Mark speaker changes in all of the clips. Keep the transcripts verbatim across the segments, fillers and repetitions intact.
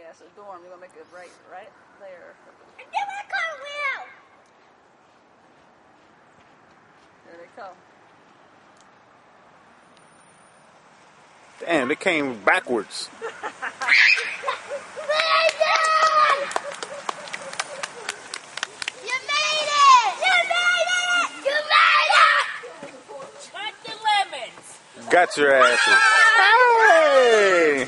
Speaker 1: Yes, a dorm. You're gonna make it right, right there.
Speaker 2: And then I got a wheel.
Speaker 1: There they come.
Speaker 3: Damn, they came backwards. Got your asses. Hey!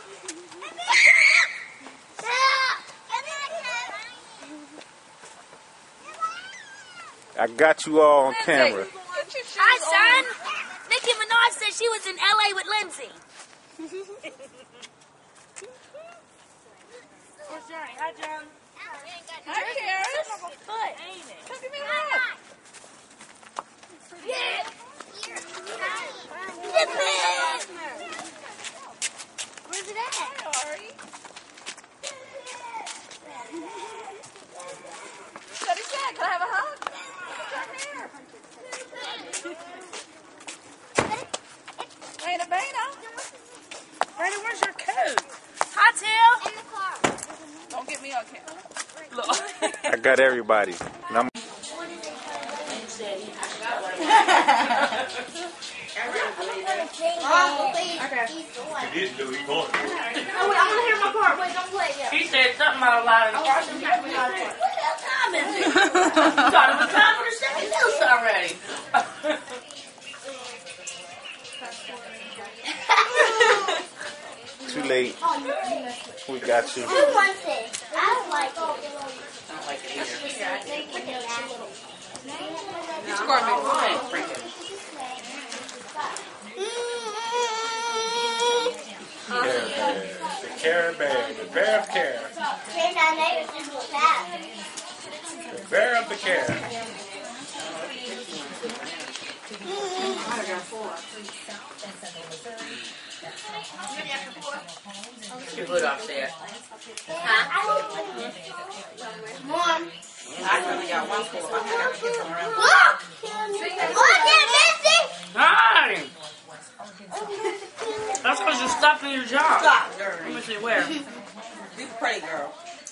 Speaker 3: I got you all on camera.
Speaker 2: Hi, son. Nicki Minaj said she was in L A with Lindsay. Where's Johnny? Hi, John.
Speaker 1: Hi, Karis.
Speaker 2: Foot, ain't it?
Speaker 1: Come give me a hug.
Speaker 2: Yeah. Where's it at?
Speaker 1: Hi, Ari. Shut his back. Can I have a hug? Raina, Baina.
Speaker 2: Raina, where's your coat? Hi, Till.
Speaker 4: In the car.
Speaker 1: Don't get me on camera.
Speaker 2: Look.
Speaker 3: I got everybody. And I'm
Speaker 4: He didn't do it. He bought it. Oh, wait, I'm going to hear my part. Wait, don't play yet.
Speaker 2: He said something about a lot of
Speaker 4: What the hell time is it?
Speaker 2: You thought it was time for the second dose already.
Speaker 3: too late. We got you.
Speaker 4: Who wants it? I don't like it.
Speaker 2: I don't like it either.
Speaker 1: He's going to be fine.
Speaker 5: The Care Bear, the Bear of Care. The Bear of the Care.
Speaker 2: Your hood off there.
Speaker 4: Mom.
Speaker 2: I really got one for I gotta get some around.
Speaker 4: Look! Look at Missy!
Speaker 2: Hi! That's because you're stuck in your job.
Speaker 6: Stop,
Speaker 2: Let
Speaker 6: girl.
Speaker 2: me see where.
Speaker 6: Be pretty, girl.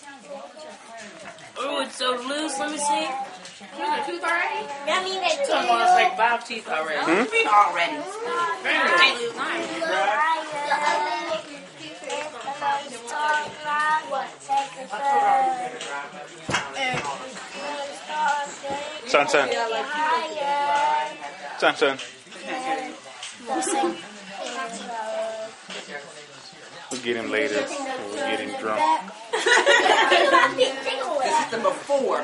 Speaker 2: Oh, it's so loose. Let me see.
Speaker 4: That means that
Speaker 2: It's almost like five teeth already.
Speaker 3: Hmm?
Speaker 6: Feet already.
Speaker 3: Son, son. Son, son. We'll get him later. We'll get him drunk.
Speaker 6: This is number four.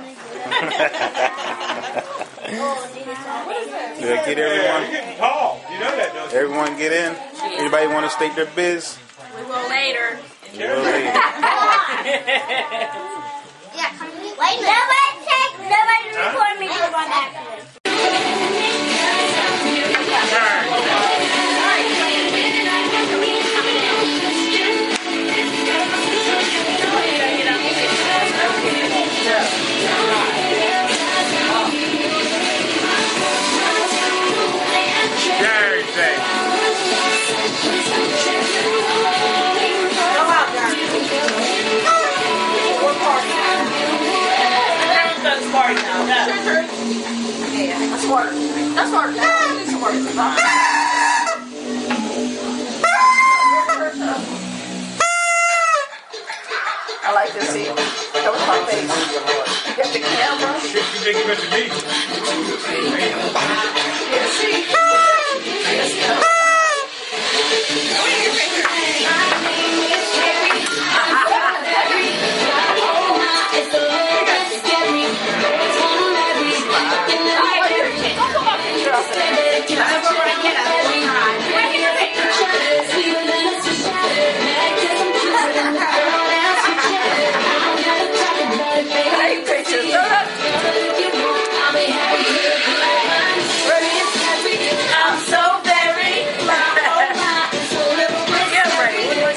Speaker 3: Did I get everyone?
Speaker 5: You're getting tall. You know that, don't you?
Speaker 3: Everyone get in? Anybody want to state their biz?
Speaker 2: We will later.
Speaker 3: We will later.
Speaker 4: Yeah, come here. Wait a minute. Nobody take, nobody record me for one accident.
Speaker 5: Thursday.
Speaker 6: Go out, darling. What party?
Speaker 2: Everyone's done party now. No.
Speaker 6: Yeah, that's work. That's work. That's work.
Speaker 1: I like to see. That was my face. Get the camera.
Speaker 5: You think you got to me?
Speaker 1: Yeah, see? Hey, pictures. Shut up. I'm so very. Get ready.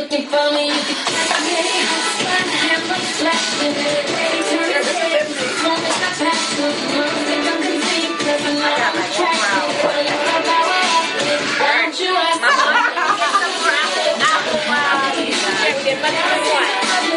Speaker 7: looking for me, you can catch me. One hammer, flash with it. Turn it head. Moment I pass through the room, think I'm complete. Cause I'm not on the track. Well, you know how I act it. Don't you ask me.
Speaker 1: Can't get money for what?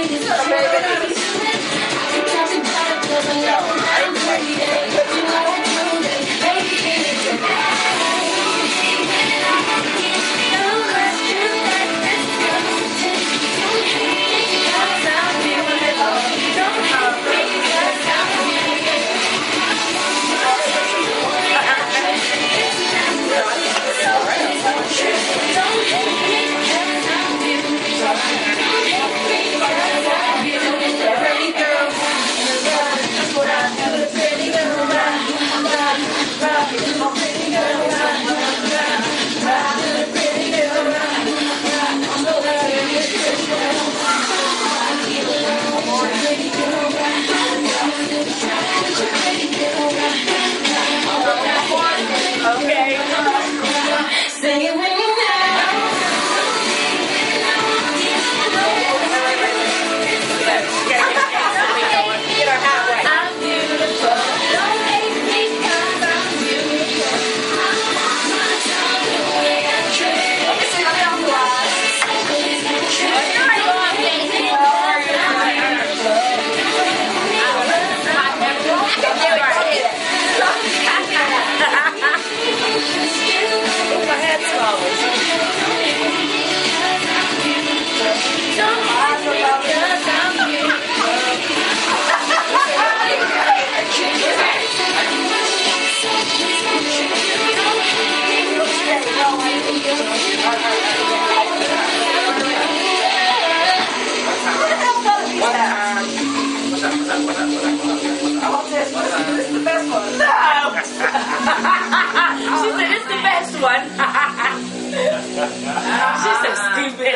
Speaker 2: She's so stupid.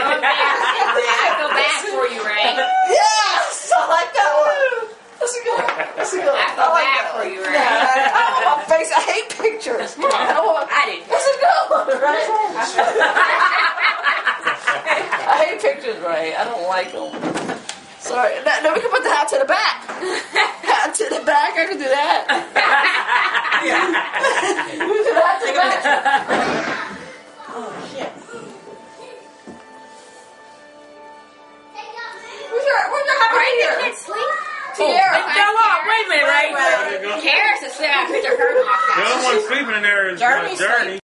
Speaker 2: I feel bad for you, Ray.
Speaker 1: Yes! I like that one. That's a good one. That's a good one.
Speaker 2: I feel
Speaker 1: I like
Speaker 2: bad
Speaker 1: that
Speaker 2: for
Speaker 1: one.
Speaker 2: you, Ray.
Speaker 1: Yeah, I don't want face. I hate pictures. I don't want.
Speaker 2: I didn't.
Speaker 1: That's a good one, right? I hate pictures, Ray. I don't like them. Sorry. No, no, we can put the hat to the back. Hat to the back. I can do that. Yeah. We can do the hat to the back. Oh, shit. Where's your, where's your happy
Speaker 2: Ray, you
Speaker 1: here?
Speaker 2: can't sleep.
Speaker 1: Tiara.
Speaker 2: Oh, no, oh, wait a minute, Ray. Karis is sleeping. I picked her off.
Speaker 5: The only one sleeping in there is uh,
Speaker 1: Journey's
Speaker 5: Journey.